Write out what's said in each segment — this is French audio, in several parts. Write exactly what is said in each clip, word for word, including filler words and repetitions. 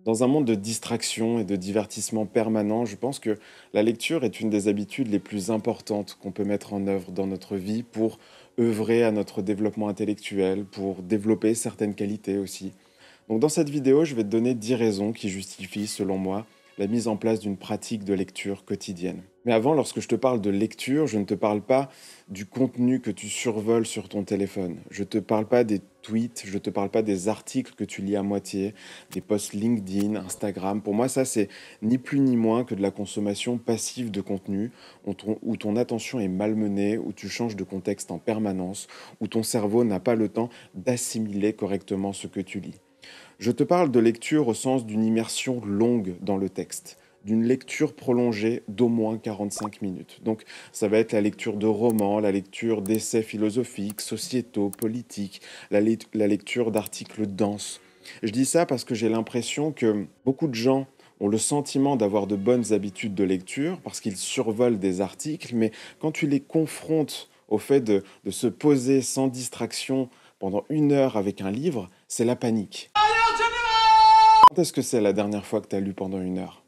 Dans un monde de distraction et de divertissement permanent, je pense que la lecture est une des habitudes les plus importantes qu'on peut mettre en œuvre dans notre vie pour œuvrer à notre développement intellectuel, pour développer certaines qualités aussi. Donc dans cette vidéo, je vais te donner dix raisons qui justifient, selon moi, la mise en place d'une pratique de lecture quotidienne. Mais avant, lorsque je te parle de lecture, je ne te parle pas du contenu que tu survoles sur ton téléphone. Je ne te parle pas des tweets, je ne te parle pas des articles que tu lis à moitié, des posts LinkedIn, Instagram. Pour moi, ça, c'est ni plus ni moins que de la consommation passive de contenu, où ton, où ton attention est malmenée, où tu changes de contexte en permanence, où ton cerveau n'a pas le temps d'assimiler correctement ce que tu lis. Je te parle de lecture au sens d'une immersion longue dans le texte, d'une lecture prolongée d'au moins quarante-cinq minutes. Donc ça va être la lecture de romans, la lecture d'essais philosophiques, sociétaux, politiques, la, le- la lecture d'articles denses. Je dis ça parce que j'ai l'impression que beaucoup de gens ont le sentiment d'avoir de bonnes habitudes de lecture parce qu'ils survolent des articles, mais quand tu les confrontes au fait de, de se poser sans distraction pendant une heure avec un livre, c'est la panique. Quand est-ce que c'est la dernière fois que tu as lu pendant une heure?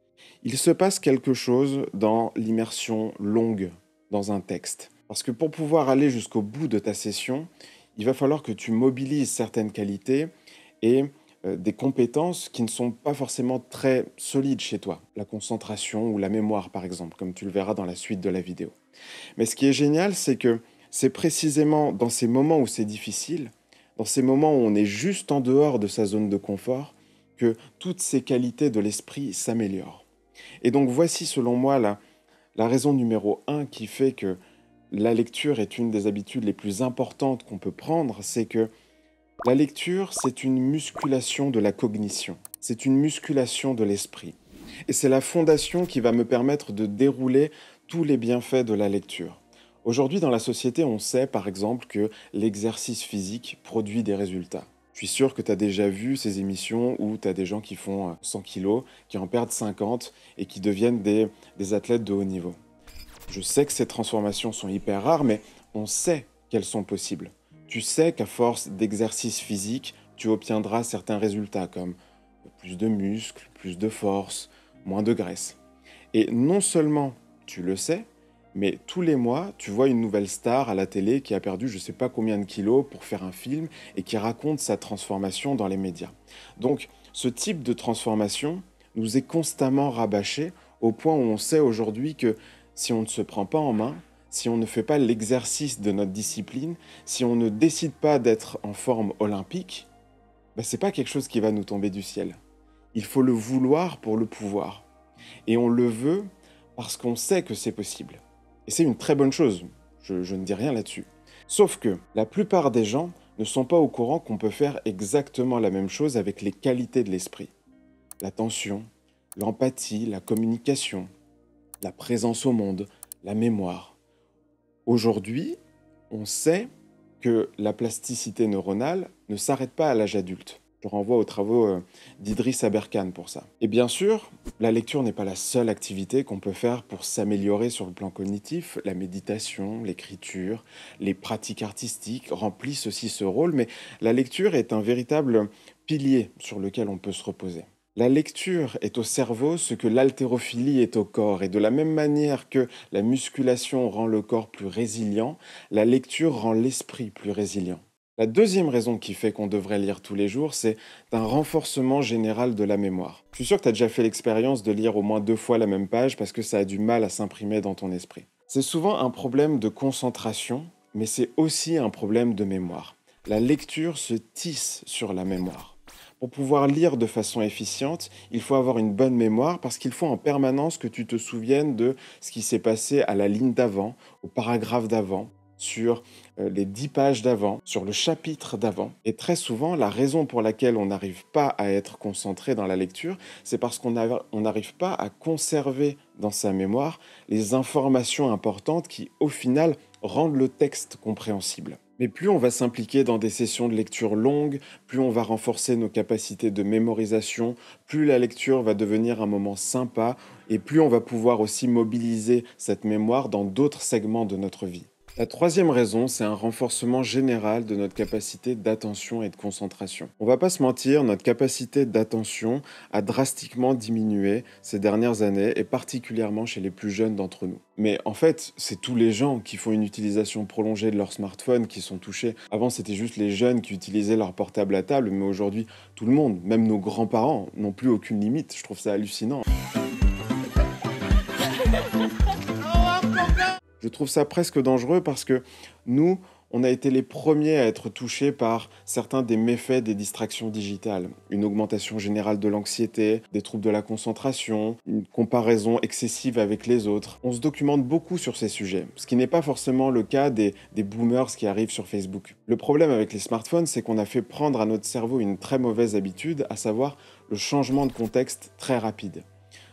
Il se passe quelque chose dans l'immersion longue dans un texte. Parce que pour pouvoir aller jusqu'au bout de ta session, il va falloir que tu mobilises certaines qualités et euh, des compétences qui ne sont pas forcément très solides chez toi. La concentration ou la mémoire, par exemple, comme tu le verras dans la suite de la vidéo. Mais ce qui est génial, c'est que c'est précisément dans ces moments où c'est difficile, dans ces moments où on est juste en dehors de sa zone de confort, que toutes ces qualités de l'esprit s'améliorent. Et donc voici selon moi la, la raison numéro un qui fait que la lecture est une des habitudes les plus importantes qu'on peut prendre, c'est que la lecture, c'est une musculation de la cognition, c'est une musculation de l'esprit. Et c'est la fondation qui va me permettre de dérouler tous les bienfaits de la lecture. Aujourd'hui, dans la société, on sait par exemple que l'exercice physique produit des résultats. Je suis sûr que tu as déjà vu ces émissions où tu as des gens qui font cent kilos, qui en perdent cinquante et qui deviennent des, des athlètes de haut niveau. Je sais que ces transformations sont hyper rares, mais on sait qu'elles sont possibles. Tu sais qu'à force d'exercice physique, tu obtiendras certains résultats comme plus de muscles, plus de force, moins de graisse. Et non seulement tu le sais, mais tous les mois, tu vois une nouvelle star à la télé qui a perdu je ne sais pas combien de kilos pour faire un film et qui raconte sa transformation dans les médias. Donc, ce type de transformation nous est constamment rabâché au point où on sait aujourd'hui que si on ne se prend pas en main, si on ne fait pas l'exercice de notre discipline, si on ne décide pas d'être en forme olympique, ben, ce n'est pas quelque chose qui va nous tomber du ciel. Il faut le vouloir pour le pouvoir. Et on le veut parce qu'on sait que c'est possible. Et c'est une très bonne chose, je, je ne dis rien là-dessus. Sauf que la plupart des gens ne sont pas au courant qu'on peut faire exactement la même chose avec les qualités de l'esprit. L'attention, l'empathie, la communication, la présence au monde, la mémoire. Aujourd'hui, on sait que la plasticité neuronale ne s'arrête pas à l'âge adulte. Je renvoie aux travaux euh, d'Idriss Aberkane pour ça. Et bien sûr, la lecture n'est pas la seule activité qu'on peut faire pour s'améliorer sur le plan cognitif. La méditation, l'écriture, les pratiques artistiques remplissent aussi ce rôle, mais la lecture est un véritable pilier sur lequel on peut se reposer. La lecture est au cerveau ce que l'haltérophilie est au corps, et de la même manière que la musculation rend le corps plus résilient, la lecture rend l'esprit plus résilient. La deuxième raison qui fait qu'on devrait lire tous les jours, c'est un renforcement général de la mémoire. Je suis sûr que tu as déjà fait l'expérience de lire au moins deux fois la même page parce que ça a du mal à s'imprimer dans ton esprit. C'est souvent un problème de concentration, mais c'est aussi un problème de mémoire. La lecture se tisse sur la mémoire. Pour pouvoir lire de façon efficiente, il faut avoir une bonne mémoire parce qu'il faut en permanence que tu te souviennes de ce qui s'est passé à la ligne d'avant, au paragraphe d'avant, sur euh, les dix pages d'avant, sur le chapitre d'avant. Et très souvent, la raison pour laquelle on n'arrive pas à être concentré dans la lecture, c'est parce qu'on n'arrive pas à conserver dans sa mémoire les informations importantes qui, au final, rendent le texte compréhensible. Mais plus on va s'impliquer dans des sessions de lecture longues, plus on va renforcer nos capacités de mémorisation, plus la lecture va devenir un moment sympa et plus on va pouvoir aussi mobiliser cette mémoire dans d'autres segments de notre vie. La troisième raison, c'est un renforcement général de notre capacité d'attention et de concentration. On va pas se mentir, notre capacité d'attention a drastiquement diminué ces dernières années et particulièrement chez les plus jeunes d'entre nous. Mais en fait, c'est tous les gens qui font une utilisation prolongée de leur smartphone qui sont touchés. Avant, c'était juste les jeunes qui utilisaient leur portable à table, mais aujourd'hui, tout le monde, même nos grands-parents, n'ont plus aucune limite. Je trouve ça hallucinant. Je trouve ça presque dangereux parce que nous, on a été les premiers à être touchés par certains des méfaits des distractions digitales. Une augmentation générale de l'anxiété, des troubles de la concentration, une comparaison excessive avec les autres. On se documente beaucoup sur ces sujets, ce qui n'est pas forcément le cas des, des boomers qui arrivent sur Facebook. Le problème avec les smartphones, c'est qu'on a fait prendre à notre cerveau une très mauvaise habitude, à savoir le changement de contexte très rapide.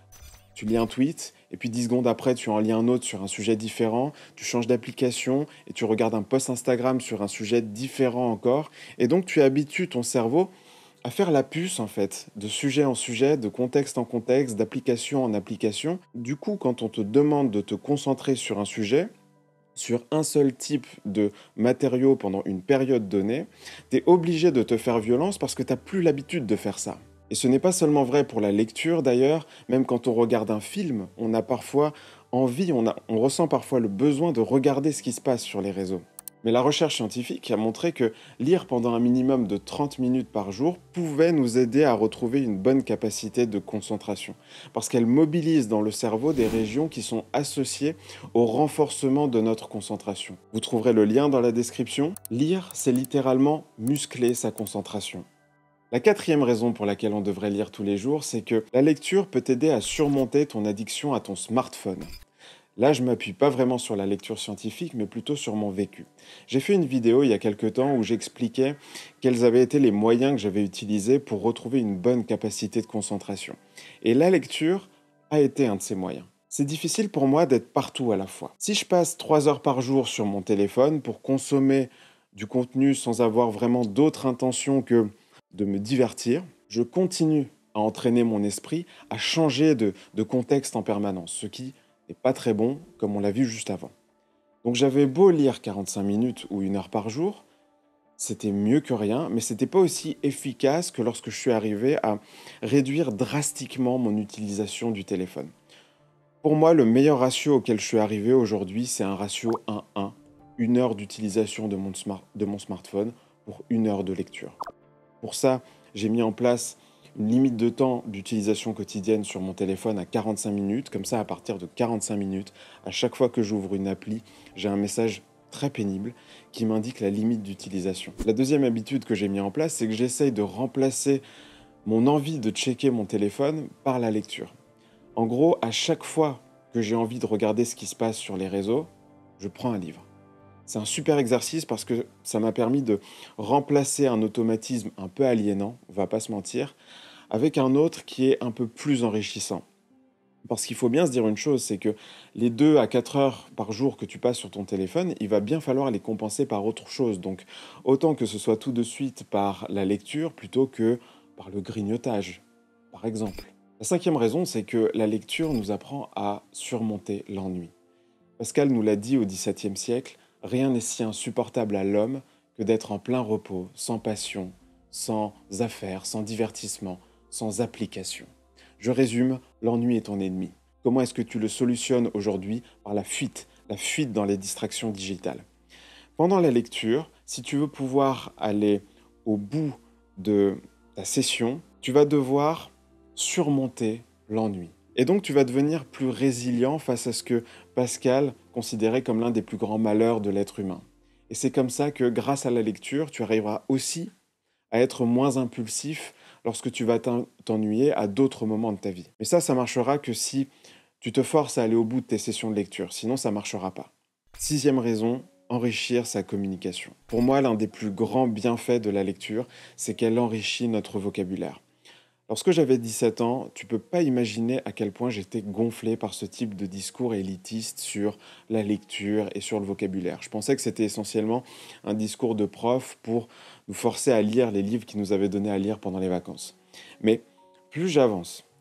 Tu lis un tweet, et puis dix secondes après, tu en lis un autre sur un sujet différent, tu changes d'application, et tu regardes un post Instagram sur un sujet différent encore, et donc tu habitues ton cerveau à faire la puce, en fait, de sujet en sujet, de contexte en contexte, d'application en application. Du coup, quand on te demande de te concentrer sur un sujet, sur un seul type de matériau pendant une période donnée, tu es obligé de te faire violence parce que tu n'as plus l'habitude de faire ça. Et ce n'est pas seulement vrai pour la lecture d'ailleurs, même quand on regarde un film, on a parfois envie, on, a, on ressent parfois le besoin de regarder ce qui se passe sur les réseaux. Mais la recherche scientifique a montré que lire pendant un minimum de trente minutes par jour pouvait nous aider à retrouver une bonne capacité de concentration, parce qu'elle mobilise dans le cerveau des régions qui sont associées au renforcement de notre concentration. Vous trouverez le lien dans la description. Lire, c'est littéralement muscler sa concentration. La quatrième raison pour laquelle on devrait lire tous les jours, c'est que la lecture peut t'aider à surmonter ton addiction à ton smartphone. Là, je m'appuie pas vraiment sur la lecture scientifique, mais plutôt sur mon vécu. J'ai fait une vidéo il y a quelque temps où j'expliquais quels avaient été les moyens que j'avais utilisés pour retrouver une bonne capacité de concentration. Et la lecture a été un de ces moyens. C'est difficile pour moi d'être partout à la fois. Si je passe trois heures par jour sur mon téléphone pour consommer du contenu sans avoir vraiment d'autre intention que de me divertir, je continue à entraîner mon esprit à changer de, de contexte en permanence, ce qui n'est pas très bon, comme on l'a vu juste avant. Donc j'avais beau lire quarante-cinq minutes ou une heure par jour, c'était mieux que rien, mais c'était pas aussi efficace que lorsque je suis arrivé à réduire drastiquement mon utilisation du téléphone. Pour moi, le meilleur ratio auquel je suis arrivé aujourd'hui, c'est un ratio un un, une heure d'utilisation de mon, smart, de mon smartphone pour une heure de lecture. Pour ça, j'ai mis en place une limite de temps d'utilisation quotidienne sur mon téléphone à quarante-cinq minutes. Comme ça, à partir de quarante-cinq minutes, à chaque fois que j'ouvre une appli, j'ai un message très pénible qui m'indique la limite d'utilisation. La deuxième habitude que j'ai mis en place, c'est que j'essaye de remplacer mon envie de checker mon téléphone par la lecture. En gros, à chaque fois que j'ai envie de regarder ce qui se passe sur les réseaux, je prends un livre. C'est un super exercice parce que ça m'a permis de remplacer un automatisme un peu aliénant, on va pas se mentir, avec un autre qui est un peu plus enrichissant. Parce qu'il faut bien se dire une chose, c'est que les deux à quatre heures par jour que tu passes sur ton téléphone, il va bien falloir les compenser par autre chose. Donc autant que ce soit tout de suite par la lecture plutôt que par le grignotage, par exemple. La cinquième raison, c'est que la lecture nous apprend à surmonter l'ennui. Pascal nous l'a dit au dix-septième siècle, rien n'est si insupportable à l'homme que d'être en plein repos, sans passion, sans affaires, sans divertissement, sans application. Je résume, l'ennui est ton ennemi. Comment est-ce que tu le solutionnes aujourd'hui? Par la fuite, la fuite dans les distractions digitales. Pendant la lecture, si tu veux pouvoir aller au bout de ta session, tu vas devoir surmonter l'ennui. Et donc tu vas devenir plus résilient face à ce que Pascal considérait comme l'un des plus grands malheurs de l'être humain. Et c'est comme ça que grâce à la lecture, tu arriveras aussi à être moins impulsif lorsque tu vas t'ennuyer à d'autres moments de ta vie. Mais ça, ça marchera que si tu te forces à aller au bout de tes sessions de lecture, sinon ça ne marchera pas. Sixième raison, enrichir sa communication. Pour moi, l'un des plus grands bienfaits de la lecture, c'est qu'elle enrichit notre vocabulaire. Lorsque j'avais dix-sept ans, tu peux pas imaginer à quel point j'étais gonflé par ce type de discours élitiste sur la lecture et sur le vocabulaire. Je pensais que c'était essentiellement un discours de prof pour nous forcer à lire les livres qu'ils nous avaient donnés à lire pendant les vacances. Mais plus j'avance,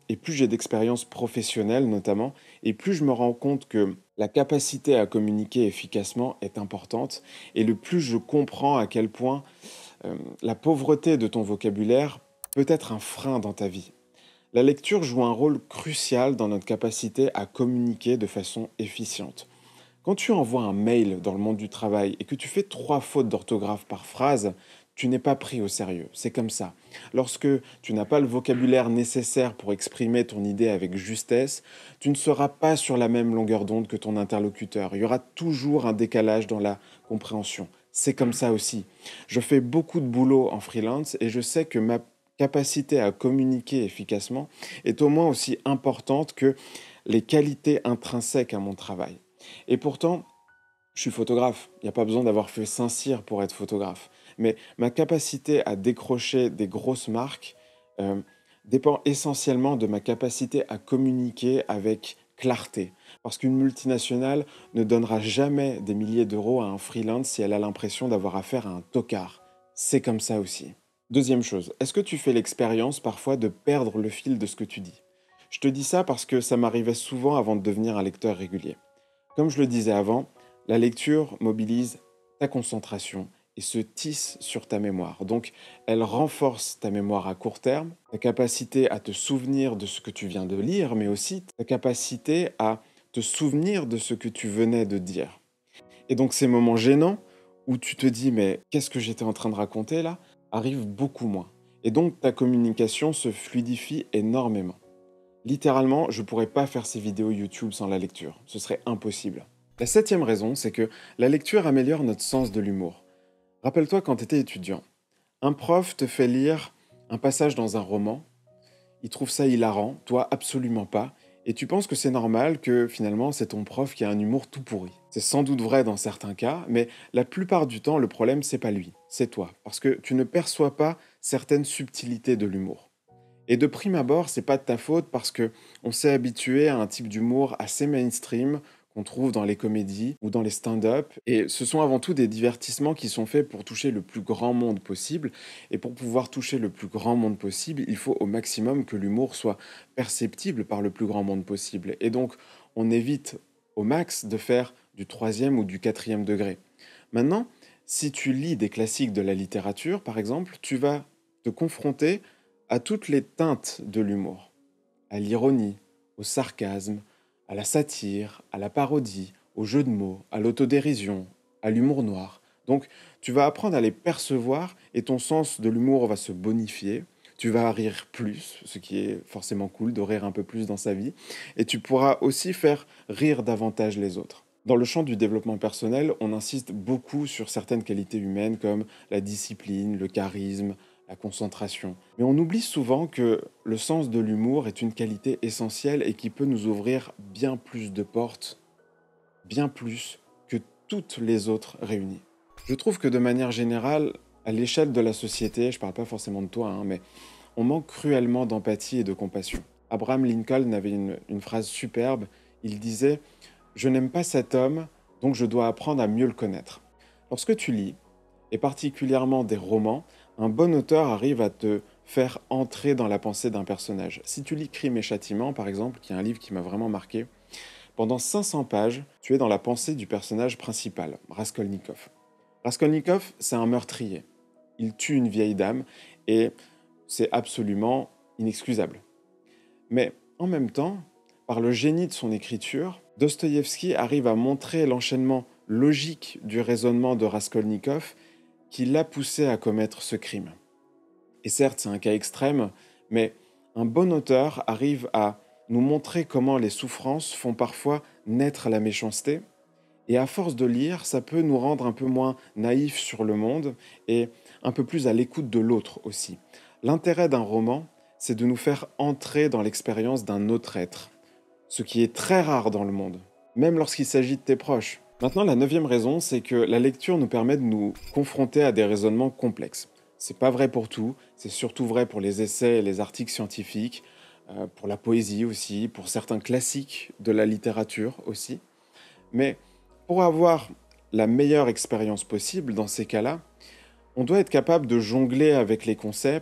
et plus j'ai d'expérience professionnelle notamment, et plus je me rends compte que la capacité à communiquer efficacement est importante, et le plus je comprends à quel point euh, la pauvreté de ton vocabulaire peut être un frein dans ta vie. La lecture joue un rôle crucial dans notre capacité à communiquer de façon efficiente. Quand tu envoies un mail dans le monde du travail et que tu fais trois fautes d'orthographe par phrase, tu n'es pas pris au sérieux. C'est comme ça. Lorsque tu n'as pas le vocabulaire nécessaire pour exprimer ton idée avec justesse, tu ne seras pas sur la même longueur d'onde que ton interlocuteur. Il y aura toujours un décalage dans la compréhension. C'est comme ça aussi. Je fais beaucoup de boulot en freelance et je sais que ma capacité à communiquer efficacement est au moins aussi importante que les qualités intrinsèques à mon travail. Et pourtant, je suis photographe. Il n'y a pas besoin d'avoir fait Saint-Cyr pour être photographe. Mais ma capacité à décrocher des grosses marques euh, dépend essentiellement de ma capacité à communiquer avec clarté. Parce qu'une multinationale ne donnera jamais des milliers d'euros à un freelance si elle a l'impression d'avoir affaire à un tocard. C'est comme ça aussi. Deuxième chose, est-ce que tu fais l'expérience parfois de perdre le fil de ce que tu dis? Je te dis ça parce que ça m'arrivait souvent avant de devenir un lecteur régulier. Comme je le disais avant, la lecture mobilise ta concentration et se tisse sur ta mémoire. Donc, elle renforce ta mémoire à court terme, ta capacité à te souvenir de ce que tu viens de lire, mais aussi ta capacité à te souvenir de ce que tu venais de dire. Et donc, ces moments gênants où tu te dis «Mais qu'est-ce que j'étais en train de raconter là?» arrivent beaucoup moins. Et donc, ta communication se fluidifie énormément. Littéralement, je ne pourrais pas faire ces vidéos YouTube sans la lecture. Ce serait impossible. La septième raison, c'est que la lecture améliore notre sens de l'humour. Rappelle-toi quand tu étais étudiant. Un prof te fait lire un passage dans un roman, il trouve ça hilarant, toi absolument pas, et tu penses que c'est normal que finalement c'est ton prof qui a un humour tout pourri. C'est sans doute vrai dans certains cas, mais la plupart du temps le problème c'est pas lui, c'est toi, parce que tu ne perçois pas certaines subtilités de l'humour. Et de prime abord, c'est pas de ta faute parce que on s'est habitué à un type d'humour assez mainstream qu'on trouve dans les comédies ou dans les stand-up. Et ce sont avant tout des divertissements qui sont faits pour toucher le plus grand monde possible. Et pour pouvoir toucher le plus grand monde possible, il faut au maximum que l'humour soit perceptible par le plus grand monde possible. Et donc, on évite au max de faire du troisième ou du quatrième degré. Maintenant, si tu lis des classiques de la littérature, par exemple, tu vas te confronter à toutes les teintes de l'humour, à l'ironie, au sarcasme, à la satire, à la parodie, au jeu de mots, à l'autodérision, à l'humour noir. Donc tu vas apprendre à les percevoir et ton sens de l'humour va se bonifier. Tu vas rire plus, ce qui est forcément cool de rire un peu plus dans sa vie, et tu pourras aussi faire rire davantage les autres. Dans le champ du développement personnel, on insiste beaucoup sur certaines qualités humaines comme la discipline, le charisme, la concentration. Mais on oublie souvent que le sens de l'humour est une qualité essentielle et qui peut nous ouvrir bien plus de portes, bien plus que toutes les autres réunies. Je trouve que de manière générale, à l'échelle de la société, je ne parle pas forcément de toi, hein, mais on manque cruellement d'empathie et de compassion. Abraham Lincoln avait une, une phrase superbe, il disait « Je n'aime pas cet homme, donc je dois apprendre à mieux le connaître ». Lorsque tu lis, et particulièrement des romans, un bon auteur arrive à te faire entrer dans la pensée d'un personnage. Si tu lis Crime et Châtiment, par exemple, qui est un livre qui m'a vraiment marqué, pendant cinq cents pages, tu es dans la pensée du personnage principal, Raskolnikov. Raskolnikov, c'est un meurtrier. Il tue une vieille dame et c'est absolument inexcusable. Mais en même temps, par le génie de son écriture, Dostoïevski arrive à montrer l'enchaînement logique du raisonnement de Raskolnikov qui l'a poussé à commettre ce crime. Et certes, c'est un cas extrême, mais un bon auteur arrive à nous montrer comment les souffrances font parfois naître la méchanceté, et à force de lire, ça peut nous rendre un peu moins naïfs sur le monde et un peu plus à l'écoute de l'autre aussi. L'intérêt d'un roman, c'est de nous faire entrer dans l'expérience d'un autre être, ce qui est très rare dans le monde, même lorsqu'il s'agit de tes proches. Maintenant, la neuvième raison, c'est que la lecture nous permet de nous confronter à des raisonnements complexes. C'est pas vrai pour tout, c'est surtout vrai pour les essais et les articles scientifiques, euh, pour la poésie aussi, pour certains classiques de la littérature aussi. Mais pour avoir la meilleure expérience possible dans ces cas-là, on doit être capable de jongler avec les concepts,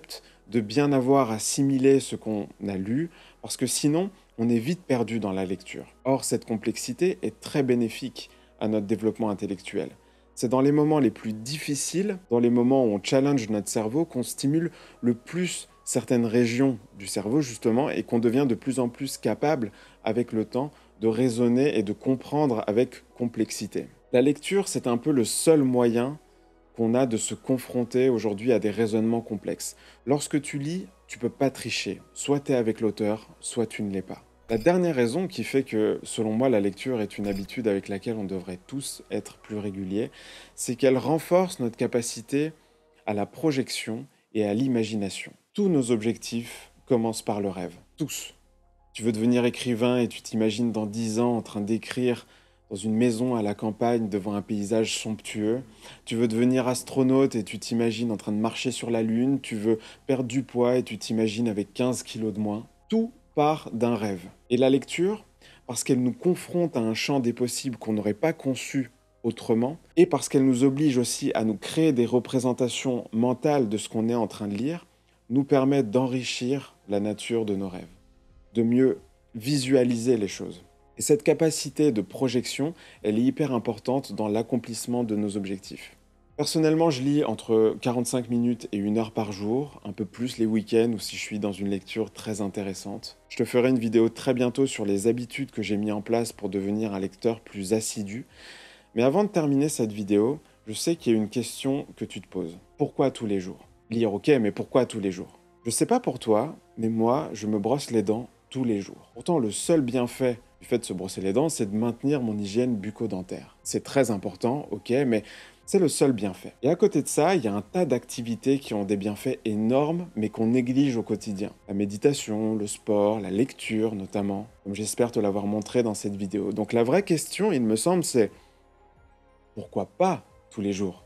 de bien avoir assimilé ce qu'on a lu, parce que sinon, on est vite perdu dans la lecture. Or, cette complexité est très bénéfique à notre développement intellectuel. C'est dans les moments les plus difficiles, dans les moments où on challenge notre cerveau, qu'on stimule le plus certaines régions du cerveau, justement, et qu'on devient de plus en plus capable, avec le temps, de raisonner et de comprendre avec complexité. La lecture, c'est un peu le seul moyen qu'on a de se confronter aujourd'hui à des raisonnements complexes. Lorsque tu lis, tu peux pas tricher. Soit tu es avec l'auteur, soit tu ne l'es pas. La dernière raison qui fait que, selon moi, la lecture est une habitude avec laquelle on devrait tous être plus réguliers, c'est qu'elle renforce notre capacité à la projection et à l'imagination. Tous nos objectifs commencent par le rêve. Tous. Tu veux devenir écrivain et tu t'imagines dans dix ans en train d'écrire dans une maison à la campagne devant un paysage somptueux. Tu veux devenir astronaute et tu t'imagines en train de marcher sur la Lune. Tu veux perdre du poids et tu t'imagines avec quinze kilos de moins. Tout part d'un rêve. Et la lecture, parce qu'elle nous confronte à un champ des possibles qu'on n'aurait pas conçu autrement, et parce qu'elle nous oblige aussi à nous créer des représentations mentales de ce qu'on est en train de lire, nous permet d'enrichir la nature de nos rêves, de mieux visualiser les choses. Et cette capacité de projection, elle est hyper importante dans l'accomplissement de nos objectifs. Personnellement, je lis entre quarante-cinq minutes et une heure par jour, un peu plus les week-ends ou si je suis dans une lecture très intéressante. Je te ferai une vidéo très bientôt sur les habitudes que j'ai mis en place pour devenir un lecteur plus assidu. Mais avant de terminer cette vidéo, je sais qu'il y a une question que tu te poses. Pourquoi tous les jours? Lire, ok, mais pourquoi tous les jours? Je sais pas pour toi, mais moi, je me brosse les dents tous les jours. Pourtant, le seul bienfait du fait de se brosser les dents, c'est de maintenir mon hygiène bucco-dentaire. C'est très important, ok, mais c'est le seul bienfait. Et à côté de ça, il y a un tas d'activités qui ont des bienfaits énormes, mais qu'on néglige au quotidien. La méditation, le sport, la lecture notamment, comme j'espère te l'avoir montré dans cette vidéo. Donc la vraie question, il me semble, c'est pourquoi pas tous les jours?